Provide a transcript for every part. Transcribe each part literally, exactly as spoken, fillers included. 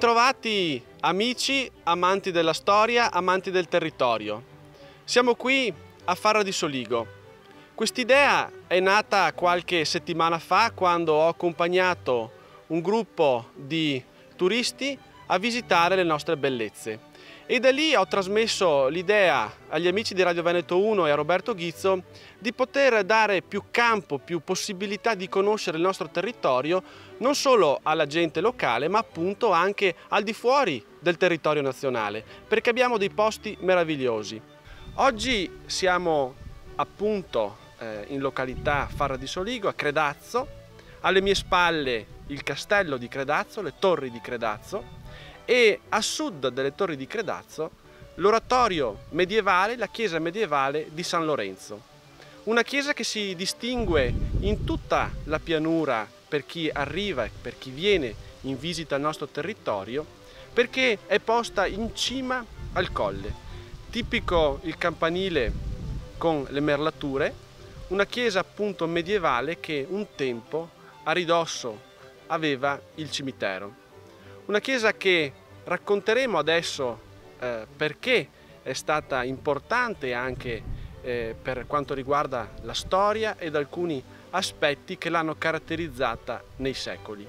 Bentrovati amici, amanti della storia, amanti del territorio. Siamo qui a Farra di Soligo. Quest'idea è nata qualche settimana fa quando ho accompagnato un gruppo di turisti a visitare le nostre bellezze. E da lì ho trasmesso l'idea agli amici di Radio Veneto uno e a Roberto Ghizzo di poter dare più campo, più possibilità di conoscere il nostro territorio non solo alla gente locale ma appunto anche al di fuori del territorio nazionale, perché abbiamo dei posti meravigliosi. Oggi siamo appunto eh, in località Farra di Soligo, a Credazzo, alle mie spalle il castello di Credazzo, le torri di Credazzo, e a sud delle torri di Credazzo l'oratorio medievale, la chiesa medievale di San Lorenzo. Una chiesa che si distingue in tutta la pianura per chi arriva e per chi viene in visita al nostro territorio, perché è posta in cima al colle. Tipico il campanile con le merlature, una chiesa appunto medievale che un tempo a ridosso aveva il cimitero. Una chiesa che racconteremo adesso eh, perché è stata importante anche eh, per quanto riguarda la storia ed alcuni aspetti che l'hanno caratterizzata nei secoli.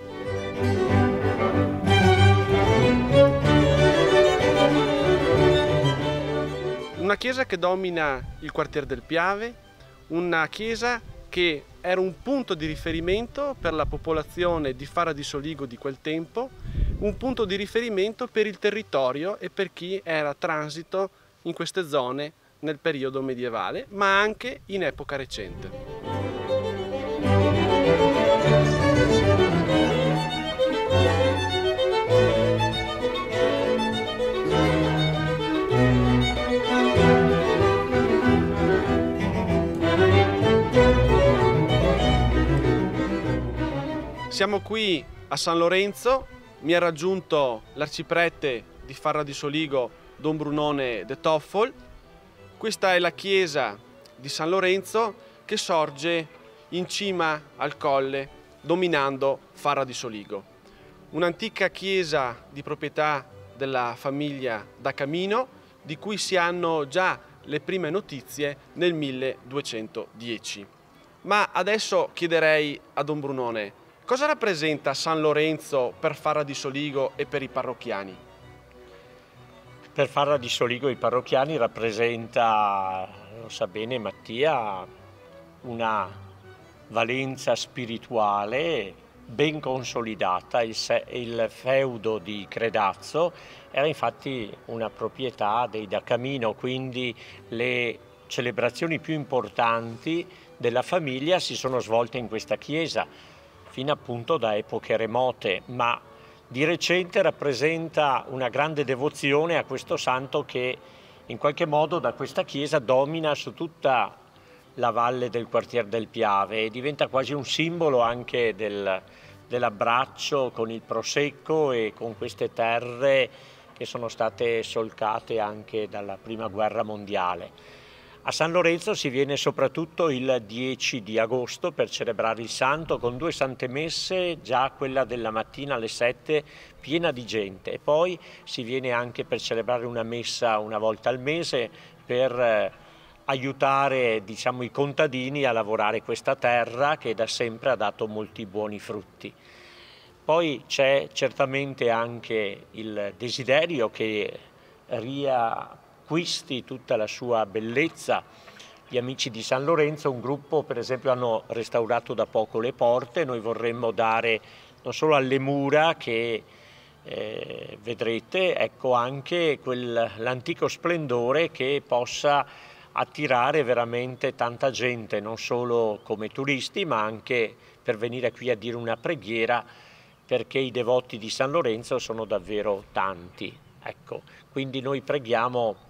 Una chiesa che domina il quartier del Piave, una chiesa che era un punto di riferimento per la popolazione di Farra di Soligo di quel tempo, un punto di riferimento per il territorio e per chi era transito in queste zone nel periodo medievale, ma anche in epoca recente. Siamo qui a San Lorenzo, mi ha raggiunto l'arciprete di Farra di Soligo, Don Brunone de Toffol. Questa è la chiesa di San Lorenzo che sorge in cima al colle, dominando Farra di Soligo. Un'antica chiesa di proprietà della famiglia da Camino, di cui si hanno già le prime notizie nel milleduecentodieci. Ma adesso chiederei a Don Brunone: cosa rappresenta San Lorenzo per Farra di Soligo e per i parrocchiani? Per Farra di Soligo e i parrocchiani rappresenta, lo sa bene Mattia, una valenza spirituale ben consolidata. Il, il feudo di Credazzo era infatti una proprietà dei da Camino, quindi le celebrazioni più importanti della famiglia si sono svolte in questa chiesa, fino appunto da epoche remote, ma di recente rappresenta una grande devozione a questo santo che in qualche modo da questa chiesa domina su tutta la valle del quartier del Piave e diventa quasi un simbolo anche del, dell'abbraccio con il Prosecco e con queste terre che sono state solcate anche dalla Prima Guerra Mondiale. A San Lorenzo si viene soprattutto il dieci di agosto per celebrare il santo con due sante messe, già quella della mattina alle sette piena di gente, e poi si viene anche per celebrare una messa una volta al mese per aiutare, diciamo, i contadini a lavorare questa terra che da sempre ha dato molti buoni frutti. Poi c'è certamente anche il desiderio che ria acquisti tutta la sua bellezza. Gli amici di San Lorenzo, un gruppo per esempio, hanno restaurato da poco le porte. Noi vorremmo dare non solo alle mura che eh, vedrete, ecco anche l'antico splendore che possa attirare veramente tanta gente, non solo come turisti ma anche per venire qui a dire una preghiera, perché i devoti di San Lorenzo sono davvero tanti. Ecco, quindi noi preghiamo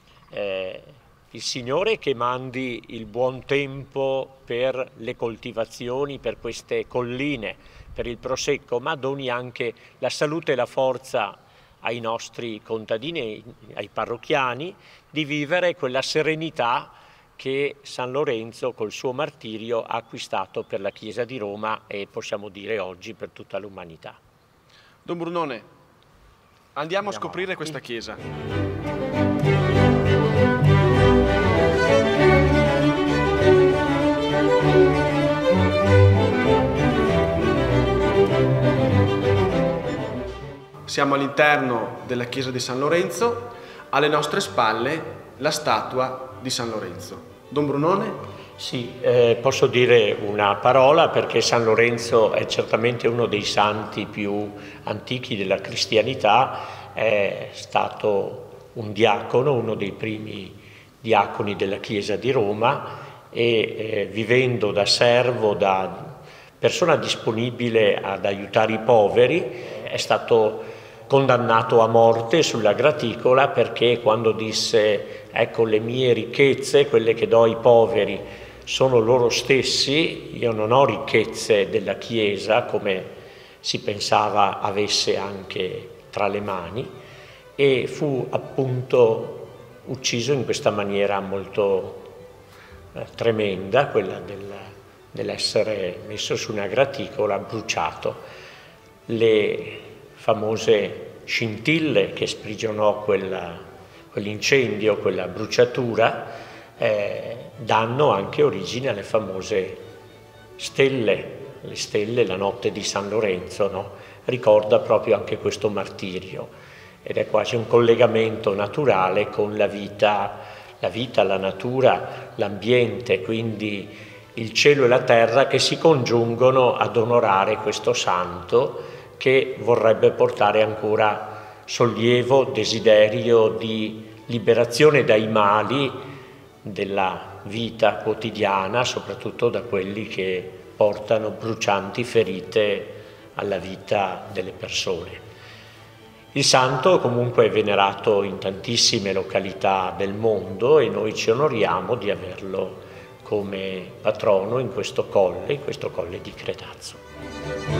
Eh, il Signore che mandi il buon tempo per le coltivazioni, per queste colline, per il Prosecco, ma doni anche la salute e la forza ai nostri contadini, ai parrocchiani, di vivere quella serenità che San Lorenzo col suo martirio ha acquistato per la Chiesa di Roma e possiamo dire oggi per tutta l'umanità. Don Brunone, Andiamo a scoprire questa chiesa. Siamo all'interno della chiesa di San Lorenzo, alle nostre spalle la statua di San Lorenzo. Don Brunone? Sì, eh, posso dire una parola perché San Lorenzo è certamente uno dei santi più antichi della cristianità, è stato un diacono, uno dei primi diaconi della Chiesa di Roma e eh, vivendo da servo, da persona disponibile ad aiutare i poveri, è stato condannato a morte sulla graticola perché quando disse ecco le mie ricchezze, quelle che do ai poveri, sono loro stessi, io non ho ricchezze della Chiesa come si pensava avesse anche tra le mani, e fu appunto ucciso in questa maniera molto eh, tremenda, quella del, dell'essere messo su una graticola, bruciato. Le famose scintille che sprigionò quella, quell'incendio, quella bruciatura, eh, danno anche origine alle famose stelle, le stelle, la notte di San Lorenzo, no? Ricorda proprio anche questo martirio ed è quasi un collegamento naturale con la vita, la vita, la natura, l'ambiente, quindi il cielo e la terra che si congiungono ad onorare questo santo che vorrebbe portare ancora sollievo, desiderio di liberazione dai mali della vita quotidiana, soprattutto da quelli che portano brucianti ferite alla vita delle persone. Il santo comunque è venerato in tantissime località del mondo e noi ci onoriamo di averlo come patrono in questo colle, in questo colle di Cretazzo.